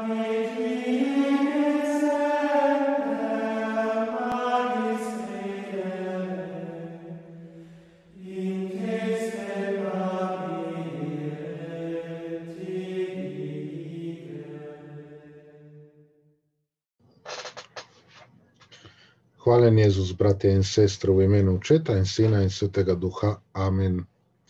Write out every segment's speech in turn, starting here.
Hvaljen Jezus, bratje in sestre, v imenu Očeta in Sina in Svetega Duha. Amen.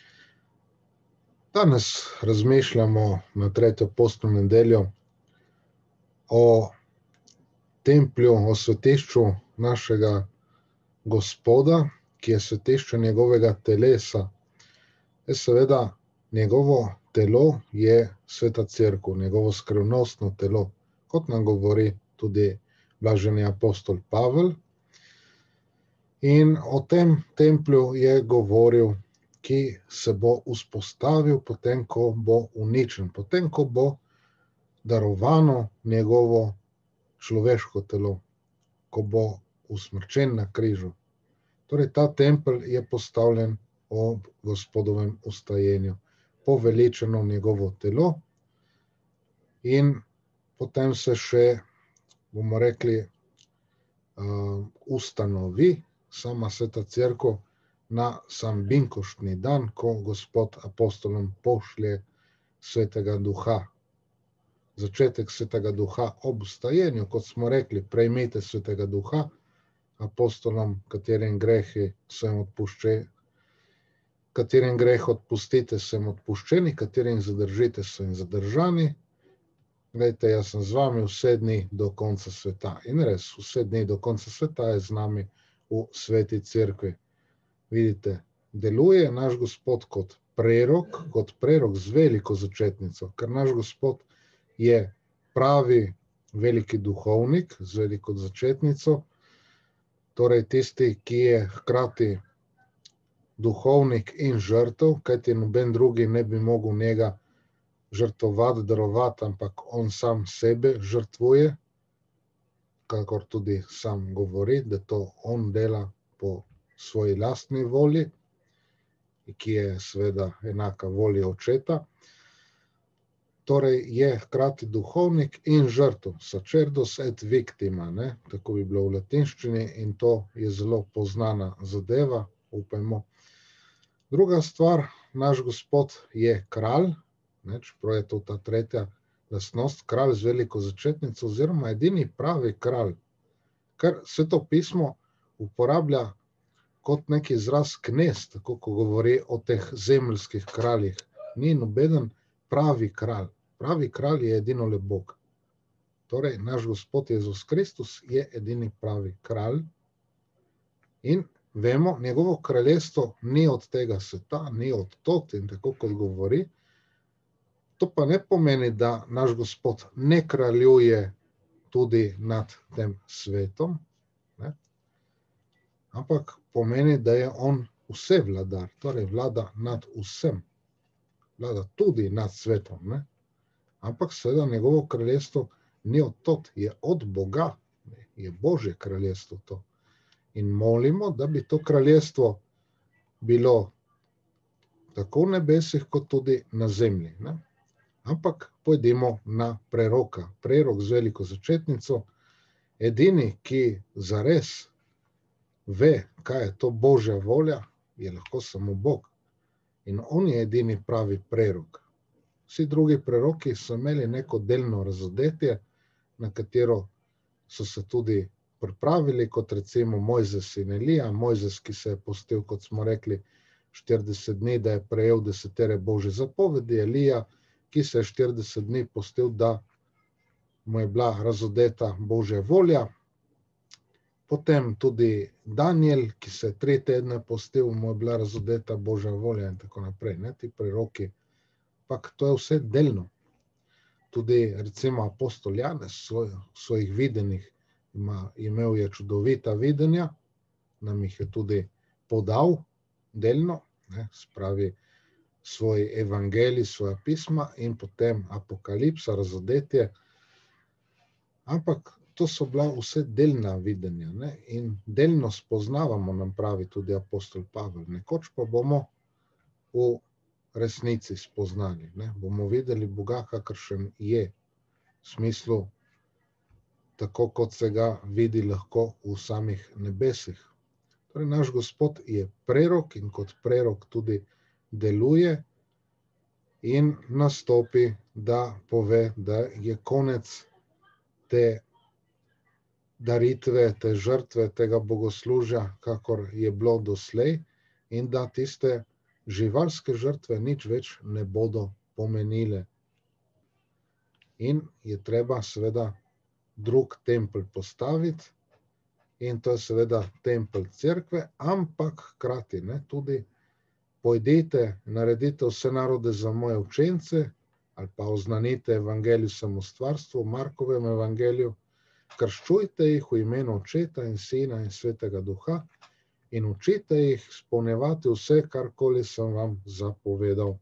Danes razmišljamo na tretjo postno nedeljo o templju, o svetišču našega Gospoda, ki je svetišče njegovega telesa. Seveda, njegovo telo je sveta cerkev, njegovo skrivnostno telo, kot nam govori tudi blaženi apostol Pavel. In o tem templju je govoril, ki se bo vzpostavil potem, ko bo uničen, potem, ko bo darovano njegovo človeško telo, ko bo usmrčen na križu. Torej, ta tempelj je postavljen ob Gospodovem vstajenju, poveličeno njegovo telo in potem se še, bomo rekli, ustanovi sama sveta cerkev na sam binkoštni dan, ko Gospod apostolom pošlje svetega duha. Začetek svetega duha ob vstajenju, kot smo rekli, prejmite svetega duha, apostolom, katerim grehi so jim odpuščeni, katerim greh odpustite, so jim odpuščeni, katerim zadržite, so jim zadržani. Glejte, jaz sem z vami vse dni do konca sveta. In res, vse dni do konca sveta je z nami v sveti cerkvi. Vidite, deluje naš Gospod kot prerok z veliko začetnico, ker naš Gospod je pravi veliki duhovnik z veliko začetnico, torej tisti, ki je hkrati duhovnik in žrtev, kajti noben drugi ne bi mogel njega žrtvovati, darovati, ampak on sam sebe žrtvuje, kakor tudi sam govori, da to on dela po svoji lastni volji, ki je seveda enaka volji Očeta. Torej je hkrati duhovnik in žrtev, sacerdos et victima, tako bi bilo v latinščini, in to je zelo poznana zadeva, upajmo. Druga stvar, naš Gospod je kralj, čeprav je to ta tretja lastnost, kralj z veliko začetnico oziroma edini pravi kralj, ker Sveto pismo uporablja kot neki izraz knez, tako ko govori o teh zemeljskih kraljih. Ni nobeden pravi kralj. Pravi kralj je edino le Bog. Torej, naš Gospod Jezus Kristus je edini pravi kralj in vemo, njegovo kraljestvo ni od tega sveta, ni od tod in tako kot govori. To pa ne pomeni, da naš Gospod ne kraljuje tudi nad tem svetom, ampak pomeni, da je on vse vladar, torej vlada nad vsem, vlada tudi nad svetom, ampak seveda njegovo kraljestvo ni od tod, je od Boga, je Božje kraljestvo to. In molimo, da bi to kraljestvo bilo tako v nebesih, kot tudi na zemlji. Ampak pojdimo na preroka. Prerok z veliko začetnico, edini, ki zares ve, kaj je to Božja volja, je lahko samo Bog. In on je edini pravi prerok. Vsi drugi preroki so imeli neko delno razodetje, na katero so se tudi pripravili, kot recimo Mojzes in Elija. Mojzes, ki se je postil, kot smo rekli, 40 dni, da je prejel 10 Božje zapovedi. Elija, ki se je 40 dni postil, da mu je bila razodeta Božja volja. Potem tudi Danijel, ki se je 3 tedne postil, mu je bila razodeta Božja volja in tako naprej. Ti preroki, ampak to je vse delno. Tudi recimo apostol Janez v svojih videnjih imel je čudovita videnja, nam jih je tudi podal delno, spravi svoj evangelij, svoja pisma in potem apokalipsa, razodetje. Ampak to so bila vse delna videnja, in delno spoznavamo, nam pravi tudi apostol Pavel. Nekoč pa bomo v resnici spoznali, bomo videli Boga, kakršen je. smislu, tako kot se ga vidi lahko v samih nebesih. Torej, naš Gospod je prerok in kot prerok tudi deluje in nastopi, da pove, da je konec te daritve, te žrtve, tega bogoslužja, kakor je bilo doslej, in da tiste živalske žrtve nič več ne bodo pomenile. In je treba seveda drug tempelj postaviti, in to je seveda tempelj cerkve, ampak hkrati tudi pojdite, naredite vse narode za moje učence, ali pa oznanite evangelij samostvarstvu, Markovem evangeliju, krščujte jih v imenu Očeta in Sina in Svetega Duha in učite jih izpolnjevati vse, karkoli sem vam zapovedal.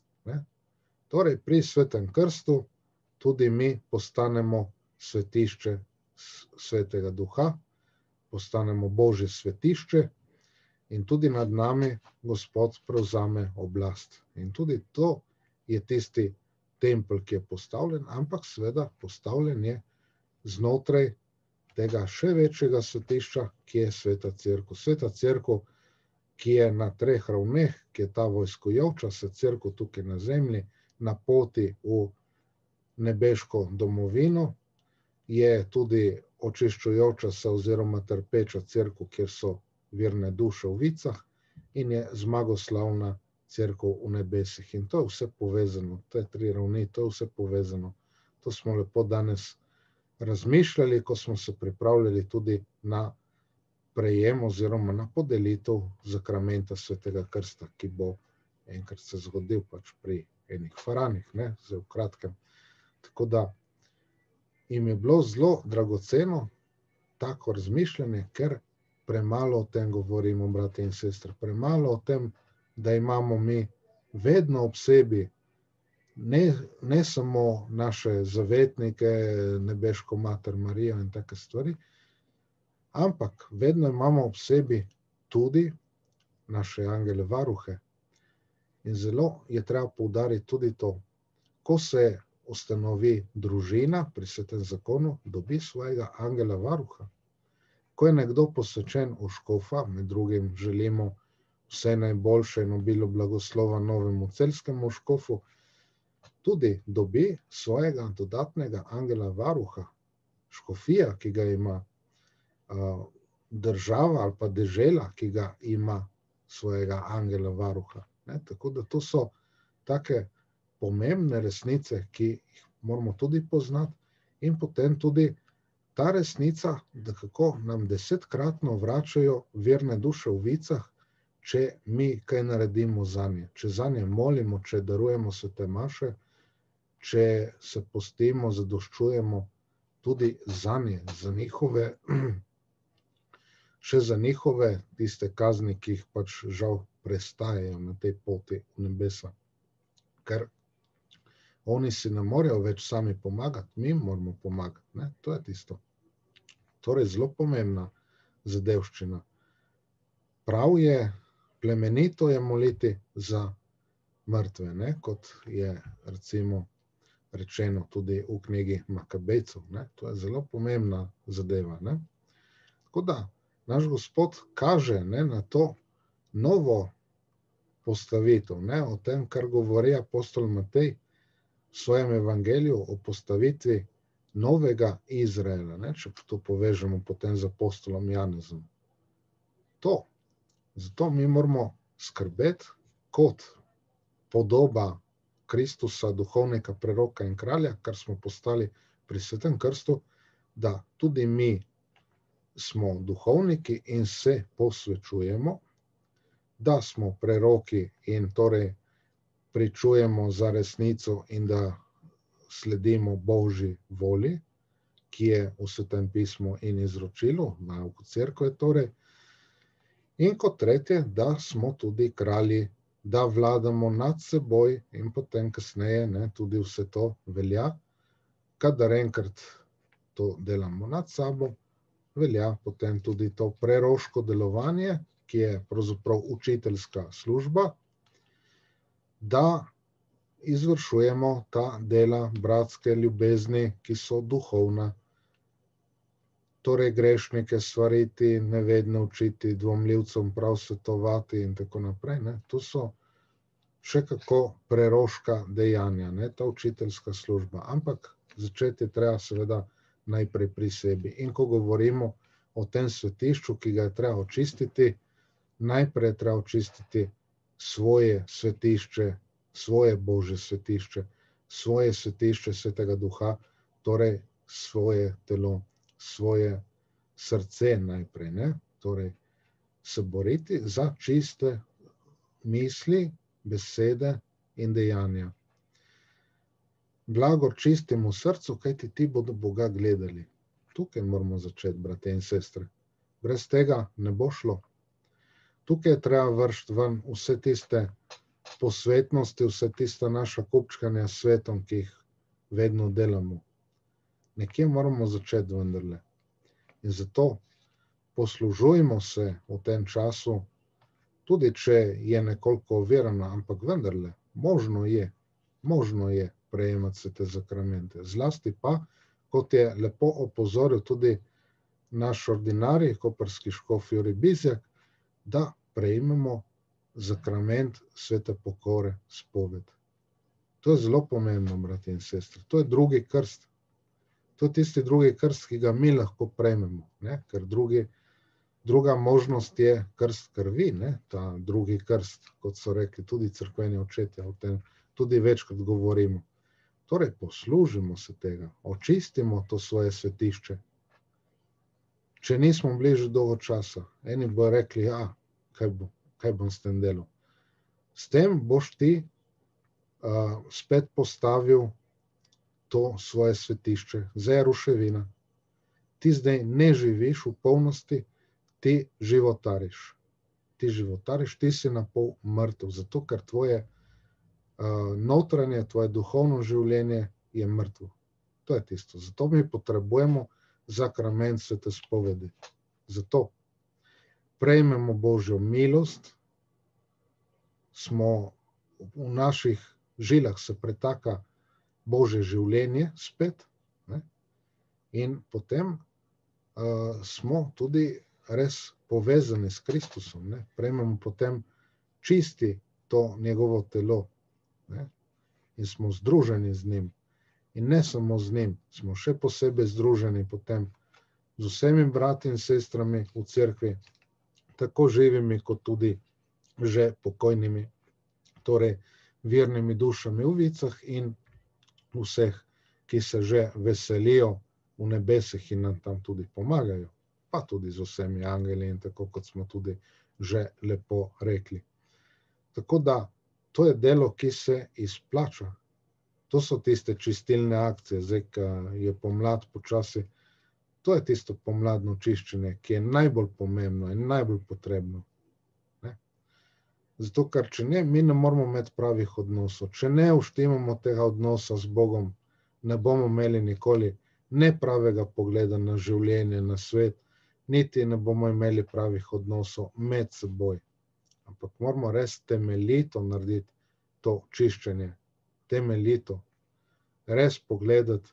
Torej, pri Svetem krstu tudi mi postanemo svetišče Svetega Duha, postanemo Božje svetišče in tudi nad nami Gospod prevzame oblast. In tudi to je tisti tempelj, ki je postavljen, ampak seveda postavljen je znotraj tega še večjega svetišča, ki je Sveta cerkev. Sveta cerkev, ki je na 3 ravneh, ki je ta vojskujoča se cerkev tukaj na zemlji, na poti v nebeško domovino, je tudi očiščujoča se oziroma trpeča cerkev, kjer so verne duše v vicah, in je zmagoslavna cerkev v nebesih. In to je vse povezano, te 3 ravni, to je vse povezano. To smo lepo danes razmišljali, ko smo se pripravljali tudi na prejem oziroma na podelitev zakramenta Svetega krsta, ki bo enkrat se zgodil pač pri enih faranih, zdaj v kratkem. Tako da jim je bilo zelo dragoceno tako razmišljanje, ker premalo o tem govorimo, brate in sestre, premalo o tem, da imamo mi vedno ob sebi ne samo naše zavetnike, nebeško mater Marijo in take stvari, ampak vedno imamo ob sebi tudi naše angele varuhe. In zelo je treba poudariti tudi to, ko se ustanovi družina pri Svetem zakonu, dobi svojega angela varuha. Ko je nekdo posvečen v škofa, med drugim želimo vse najboljše in obilo blagoslova novemu celjskemu škofu, tudi dobi svojega dodatnega angela varuha. Škofija, ki ga ima, država ali pa dežela, ki ga ima svojega angela varuha. Tako da to so take pomembne resnice, ki jih moramo tudi poznati, in potem tudi ta resnica, da kako nam 10-kratno vračajo verne duše v vicah, če mi kaj naredimo zanje, če zanje molimo, če darujemo svete maše, če se postimo, zadoščujemo tudi zanje, za njihove, še za njihove tiste kazni, ki jih pač žal prestajajo na tej poti v nebesa. Ker oni si ne morejo več sami pomagati, mi moramo pomagati, to je tisto. Torej, zelo pomembna zadevščina. Prav je, plemenito je moliti za mrtve, kot je recimo rečeno tudi v knjigi Makabejcev. To je zelo pomembna zadeva. Tako da naš Gospod kaže na to novo postavitev, o tem, kar govori apostol Matej v svojem evangeliju o postavitvi novega Izraela, če to povežemo potem z apostolom Janezom. Zato mi moramo skrbeti kot podoba Kristusa, duhovnika, preroka in kralja, kar smo postali pri Svetem krstu, da tudi mi smo duhovniki in se posvečujemo, da smo preroki in torej pričujemo za resnico in da sledimo Božji volji, ki je v Svetem pismu in izročilu, nauku cerkve torej. In kot tretje, da smo tudi kralji, da vladamo nad seboj in potem kasneje tudi vse to velja, kadar enkrat to delamo nad sabo, velja potem tudi to preroško delovanje, ki je pravzaprav učiteljska služba, da izvršujemo ta dela bratske ljubezni, ki so duhovna. Torej grešnike svariti, nevedne učiti, dvomljivcem prav svetovati in tako naprej. Ne. To so še kako preroška dejanja, ne, ta učiteljska služba. Ampak začeti treba seveda najprej pri sebi. In ko govorimo o tem svetišču, ki ga je treba očistiti, najprej je treba očistiti svoje svetišče, svoje Božje svetišče, svoje svetišče Svetega Duha, torej svoje telo, svoje srce najprej, ne? Torej se boriti za čiste misli, besede in dejanja. Blagor čistemu srcu, kajti ti bodo Boga gledali. Tukaj moramo začeti, brate in sestre. Brez tega ne bo šlo. Tukaj je treba vršiti ven vse tiste posvetnosti, vse tista naša kupčkanja s svetom, ki jih vedno delamo. Nekje moramo začeti vendarle. In zato poslužujmo se v tem času, tudi če je nekoliko ovirano, ampak vendarle, možno je prejemati se te zakramente. Zlasti pa, kot je lepo opozoril tudi naš ordinarij, koprski škof Jurij Bizjak, da prejmemo zakrament svete pokore, spoved. To je zelo pomembno, brati in sestre. To je drugi krst. To je tisti drugi krst, ki ga mi lahko prejmemo, ne? Ker druga možnost je krst krvi, ne? Ta drugi krst, kot so rekli tudi cerkveni očetje, o tem tudi večkrat govorimo. Torej, poslužimo se tega, očistimo to svoje svetišče. Če nismo bili že dolgo časa, eni bojo rekli, ja, kaj bom s tem delal? S tem boš ti spet postavil to svoje svetišče, zdaj je ruševina. Ti zdaj ne živiš v polnosti, ti životariš. Ti si na pol mrtev, zato ker tvoje notranje, tvoje duhovno življenje je mrtvo. To je tisto. Zato mi potrebujemo zakrament svete spovedi. Zato prejmemo Božjo milost, smo v naših žilah se pretaka Božje življenje spet, ne? In potem smo tudi res povezani s Kristusom, ne? Prejmemo potem čisti to njegovo telo, ne? In smo združeni z njim. In ne samo z njim, smo še posebej združeni potem z vsemi brati in sestrami v cerkvi, tako živimi kot tudi že pokojnimi, torej vernimi dušami v vicah in vseh, ki se že veselijo v nebesih in nam tam tudi pomagajo, pa tudi z vsemi angeli in tako, kot smo tudi že lepo rekli. Tako da, to je delo, ki se izplača. To so tiste čistilne akcije, zdaj, ko je pomlad počasi, to je tisto pomladno čiščenje, ki je najbolj pomembno in najbolj potrebno. Ne? Zato, ker če ne, mi ne moramo imeti pravih odnosov. Če ne uštimamo tega odnosa z Bogom, ne bomo imeli nikoli ne pravega pogleda na življenje, na svet, niti ne bomo imeli pravih odnosov med seboj. Ampak moramo res temeljito narediti to čiščenje. Temeljito. Res pogledati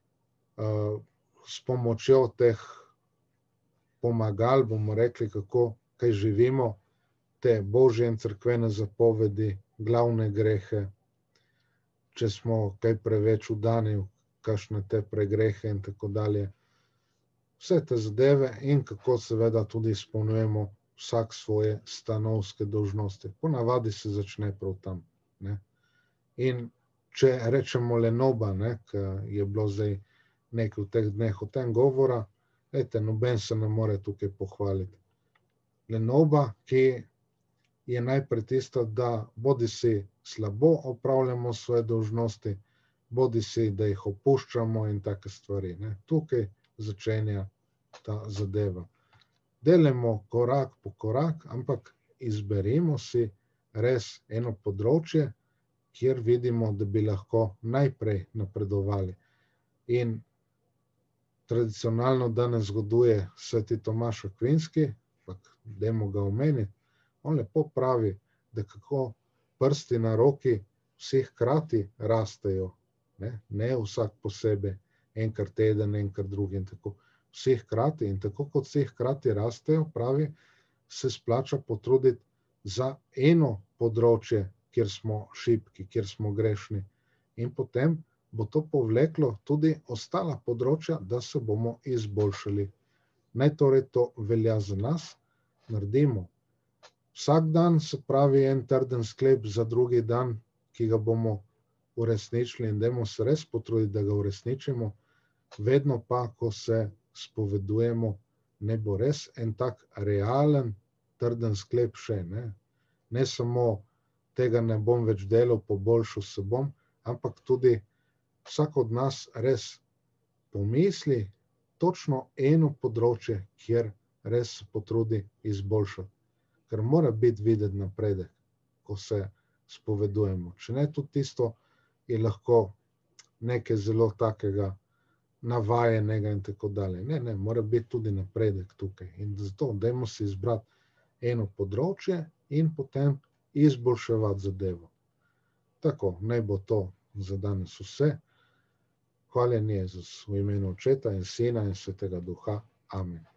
s pomočjo teh pomagal, bomo rekli, kako kaj živimo, te Božje in cerkvene zapovedi, glavne grehe, če smo kaj preveč vdani v kakšne te pregrehe in tako dalje. Vse te zadeve in kako seveda tudi izpolnjujemo vsak svoje stanovske dolžnosti. Ponavadi se začne prav tam, ne. In če rečemo lenoba, ne, ki je bilo zdaj nekaj v teh dneh o tem govora, noben se ne more tukaj pohvaliti. Lenoba, ki je najprej tista, da bodisi slabo opravljamo svoje dolžnosti, bodisi da jih opuščamo in take stvari, ne. Tukaj začenja ta zadeva. Delajmo korak po korak, ampak izberimo si res eno področje, kjer vidimo, da bi lahko najprej napredovali. In tradicionalno danes zgoduje sveti Tomaž Akvinski, ampak dajmo ga omeniti, on lepo pravi, da kako prsti na roki vsi hkrati rastejo, ne vsak posebej, enkrat teden, enkrat drugi in tako. Vsi hkrati in tako kot vsi hkrati rastejo, pravi, se splača potruditi za eno področje, kjer smo šibki, kjer smo grešni. In potem bo to povleklo tudi ostala področja, da se bomo izboljšali. Naj torej to velja za nas, naredimo vsak dan, se pravi en trden sklep za drugi dan, ki ga bomo uresničili in dajmo se res potruditi, da ga uresničimo, vedno pa, ko se spovedujemo, ne bo res en tak realen trden sklep še, ne samo tega ne bom več delal, poboljšal se bom, ampak tudi vsak od nas res pomisli točno eno področje, kjer res se potrudi izboljšati. Ker mora biti videti napredek, ko se spovedujemo. Če ne, tudi tisto je lahko nekaj zelo takega navajenega in tako dalje. Ne, mora biti tudi napredek tukaj. In zato dajmo si izbrati eno področje in potem izboljševati zadevo. Tako, naj bo to za danes vse. Hvaljen Jezus v imenu Očeta in Sina in Svetega Duha. Amen.